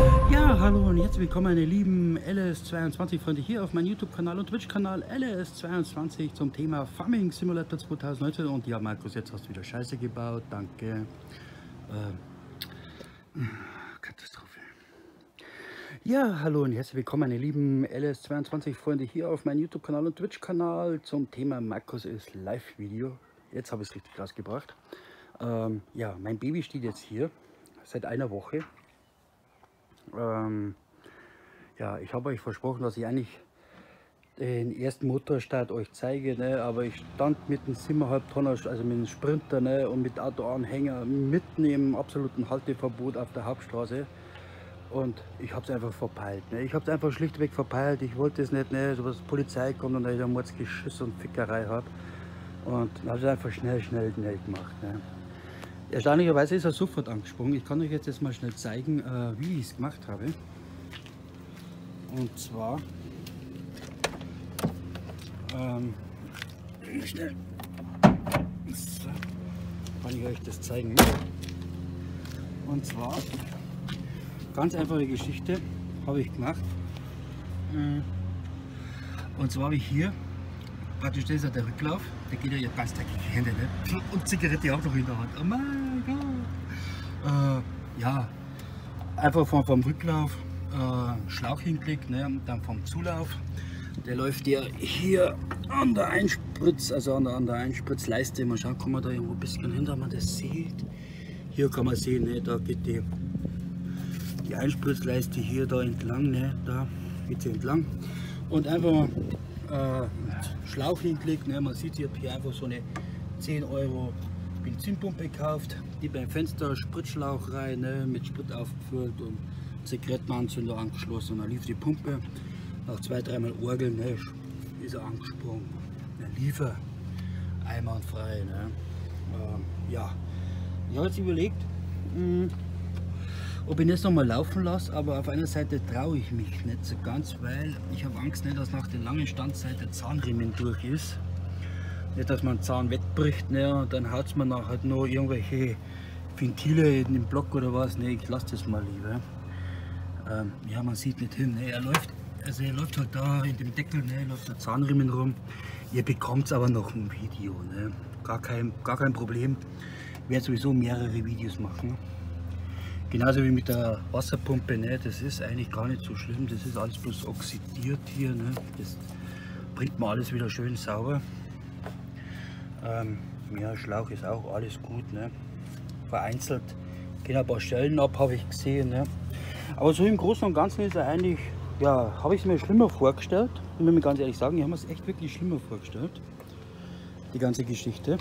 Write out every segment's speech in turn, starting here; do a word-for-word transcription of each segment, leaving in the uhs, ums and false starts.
Ja, hallo und herzlich willkommen meine lieben L S zweiundzwanzig Freunde hier auf meinem YouTube-Kanal und Twitch-Kanal L S zweiundzwanzig zum Thema Farming Simulator zweitausendneunzehn. Und ja, Markus, jetzt hast du wieder Scheiße gebaut, danke. Äh, Katastrophe. Ja, hallo und herzlich willkommen meine lieben L S zweiundzwanzig Freunde hier auf meinem YouTube-Kanal und Twitch-Kanal zum Thema Markus ist Live-Video. Jetzt habe ich es richtig rausgebracht. Ähm, ja, mein Baby steht jetzt hier seit einer Woche. Ähm, ja, ich habe euch versprochen, dass ich eigentlich den ersten Motorstart euch zeige, ne? Aber ich stand mit dem siebeneinhalb Tonner, also mit dem Sprinter, ne? Und mit Autoanhänger mitten im absoluten Halteverbot auf der Hauptstraße. Und ich habe es einfach verpeilt. Ne? Ich habe es einfach schlichtweg verpeilt. Ich wollte es nicht, ne? So dass die Polizei kommt und ich da Mordsgeschiss und Fickerei habe. Und dann habe ich es einfach schnell, schnell, schnell gemacht. Ne? Erstaunlicherweise ist er sofort angesprungen. Ich kann euch jetzt, jetzt mal schnell zeigen, äh, wie ich es gemacht habe. Und zwar ähm, schnell so, kann ich euch das zeigen. Und zwar ganz einfache Geschichte habe ich gemacht. Und zwar habe ich hier praktisch, das ist ja der Rücklauf, der geht ja jetzt ganz dreckig Hände, ne? Und Zigarette auch noch in der Hand. Oh mein Gott! Äh, ja, einfach vom, vom Rücklauf äh, Schlauch hingelegt, ne? Und dann vom Zulauf. Der läuft ja hier an der Einspritz, also an der, an der Einspritzleiste. Mal schauen, kann man da irgendwo ein bisschen hin, dass man das sieht. Hier kann man sehen, ne? Da geht die, die Einspritzleiste hier da entlang, ne? Da geht sie entlang. Und einfach äh, Schlauch hingelegt, ne? Man sieht, ich habe hier einfach so eine zehn Euro Benzinpumpe gekauft, die beim Fenster Spritschlauch rein, ne? Mit Sprit aufgefüllt und Zigarettenanzünder angeschlossen, und dann lief die Pumpe. Nach zwei, dreimal Orgeln, ne? Ist er angesprungen. Der Liefer einwandfrei. Ne? Ähm, ja, ich habe jetzt überlegt, mh, ob ich das noch mal laufen lasse, aber auf einer Seite traue ich mich nicht so ganz, weil ich habe Angst, nicht, dass nach der langen Standzeit der Zahnriemen durch ist. Nicht, dass man den Zahn wegbricht, ne? Und dann haut es mir nachher noch irgendwelche Ventile in den Block oder was. Ne, ich lasse das mal lieber. Ähm, ja, man sieht nicht hin. Ne? Er läuft, also er läuft halt da in dem Deckel, ne? Läuft der Zahnriemen rum. Ihr bekommt aber noch ein Video, ne? Gar kein, gar kein Problem. Ich werde sowieso mehrere Videos machen. Genauso wie mit der Wasserpumpe, ne? Das ist eigentlich gar nicht so schlimm. Das ist alles bloß oxidiert hier, ne? Das bringt man alles wieder schön sauber. Ähm, ja, Schlauch ist auch alles gut, ne? Vereinzelt gehen ein paar Stellen ab, habe ich gesehen, ne? Aber so im Großen und Ganzen ist er eigentlich, ja, habe ich es mir schlimmer vorgestellt. Ich muss mir ganz ehrlich sagen, ich habe mir es echt wirklich schlimmer vorgestellt, die ganze Geschichte.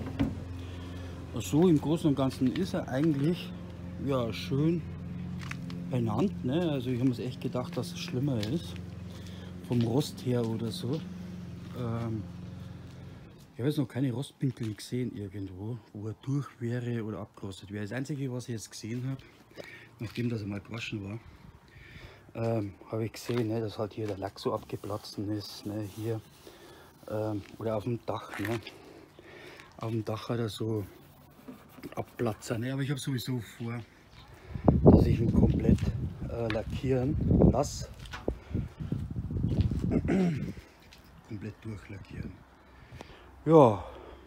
So im Großen und Ganzen ist er eigentlich, ja, schön benannt, ne? Also ich habe mir echt gedacht, dass es schlimmer ist, vom Rost her oder so. Ähm, ich habe jetzt noch keine Rostpinkel gesehen irgendwo, wo er durch wäre oder abgerostet wäre. Das Einzige, was ich jetzt gesehen habe, nachdem das einmal gewaschen war, ähm, habe ich gesehen, ne, dass halt hier der Lack so abgeplatzt ist, ne, hier ähm, oder auf dem Dach, ne. Auf dem Dach hat er so Abplatzer, ne, aber ich habe sowieso vor, dass ich ihn komplett äh, lackieren lasse, komplett durchlackieren. Ja,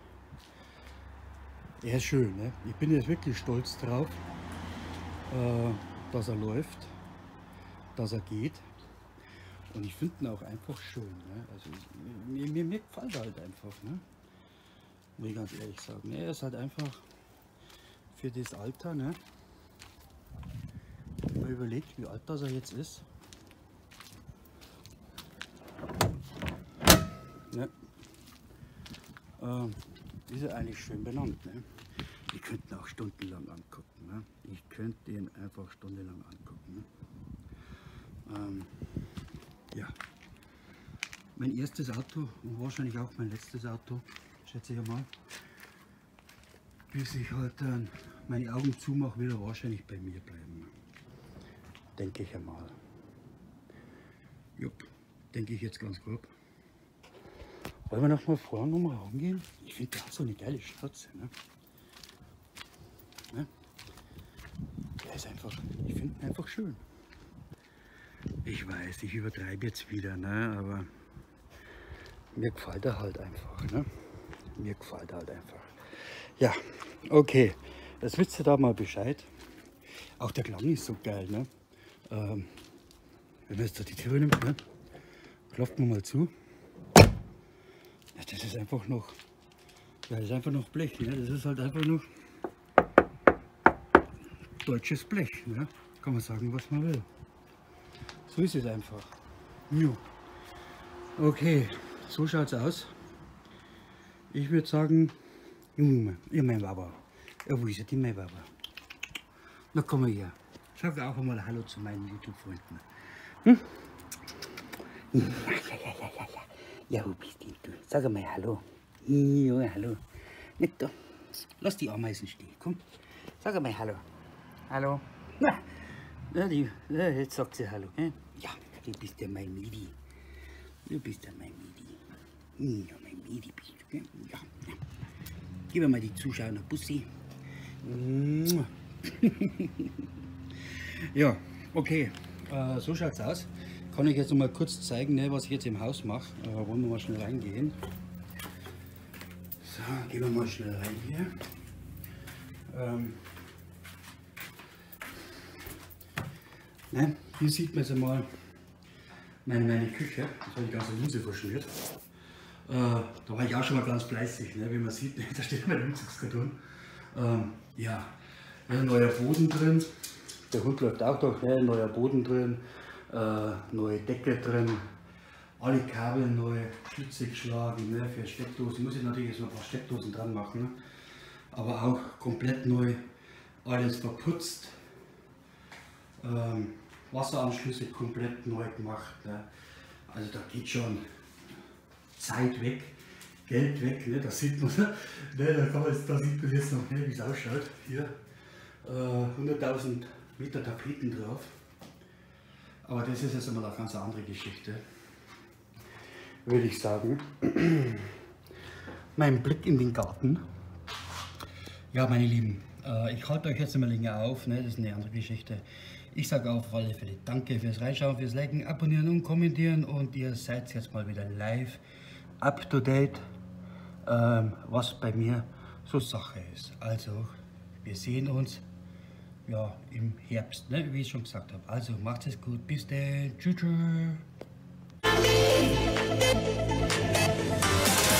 er ist schön, ne? Ich bin jetzt wirklich stolz drauf, äh, dass er läuft, dass er geht, und ich finde ihn auch einfach schön, ne? Also mir, mir, mir gefällt er halt einfach, ne? Muss ich ganz ehrlich sagen, ne? Er ist halt einfach für das Alter, ne? Wenn man überlegt, wie alt das er jetzt ist, ne? Ähm, ist er eigentlich schön benannt, ne? Ich könnte ihn auch stundenlang angucken, ne? Ich könnte ihn einfach stundenlang angucken, ne? Ähm, ja, mein erstes Auto und wahrscheinlich auch mein letztes Auto, schätze ich einmal. Bis ich halt dann meine Augen zumache, wird er wahrscheinlich bei mir bleiben. Denke ich einmal. Jupp, denke ich jetzt ganz grob. Wollen wir noch mal vorne noch mal rumgehen? Ich finde, der hat so eine geile Schnauze, ne? Ne? Der ist einfach, ich finde ihn einfach schön. Ich weiß, ich übertreibe jetzt wieder, ne? Aber mir gefällt er halt einfach. Ne? Mir gefällt er halt einfach. Ja, okay. Jetzt wisst ihr da mal Bescheid. Auch der Klang ist so geil. Ne? Ähm, wenn man jetzt da die Tür nimmt, ne? Klopft man mal zu. Ja, das ist einfach noch. Ja, das ist einfach noch Blech. Ne? Das ist halt einfach noch deutsches Blech. Ne? Kann man sagen, was man will. So ist es einfach. Ja. Okay, so schaut es aus. Ich würde sagen, Junge, ja, mein Baba. Ja, wo ist er, die mein Baba? Na, komm mal her. Sag auch einmal Hallo zu meinen YouTube-Freunden. Hm? Ja, ja, ja, ja, ja, ja. Ja, wo bist denn du? Sag einmal Hallo. Ja, hallo. Nicht da. Lass die Ameisen stehen. Komm. Sag einmal Hallo. Hallo. Na, ja, die, ja, jetzt sagt sie Hallo. Gell? Ja, du bist ja mein Midi. Du bist ja mein Midi. Ja, mein Midi bist du, gell? Ja. Ja. Gib mir mal die Zuschauer noch Bussi. Ja, okay. Äh, so schaut's aus. Kann ich jetzt noch mal kurz zeigen, ne, was ich jetzt im Haus mache. Äh, wollen wir mal schnell reingehen. So, gehen wir mal schnell rein hier. Ähm, ne, hier sieht man jetzt einmal meine, meine Küche. Das habe ich ganz Linse verschmiert. Äh, da war ich auch schon mal ganz fleißig, ne, wie man sieht. Da steht mein Umzugskarton. Ähm, ja, ein neuer Boden drin. Der Hund läuft auch durch, ne? Neuer Boden drin, äh, neue Decke drin, alle Kabel neu, Schlitze geschlagen, ne? Für Steckdosen. Muss ich natürlich jetzt noch ein paar Steckdosen dran machen, ne? Aber auch komplett neu, alles verputzt, ähm, Wasseranschlüsse komplett neu gemacht. Ne? Also da geht schon Zeit weg, Geld weg, ne? Das sieht man, ne? Da, kann man jetzt, da sieht man jetzt noch, ne? Wie es ausschaut. Hier äh, hunderttausend Meter Tapeten drauf. Aber das ist jetzt einmal eine ganz andere Geschichte, würde ich sagen. Mein Blick in den Garten. Ja, meine Lieben, äh, ich halte euch jetzt immer länger auf, ne? Das ist eine andere Geschichte. Ich sage auf alle Fälle danke fürs Reinschauen, fürs Liken, Abonnieren und Kommentieren und ihr seid jetzt mal wieder live, up to date, ähm, was bei mir so Sache ist. Also, wir sehen uns ja im Herbst, ne? Wie ich schon gesagt habe. Also, macht es gut, bis dann, tschüss. Tschüss.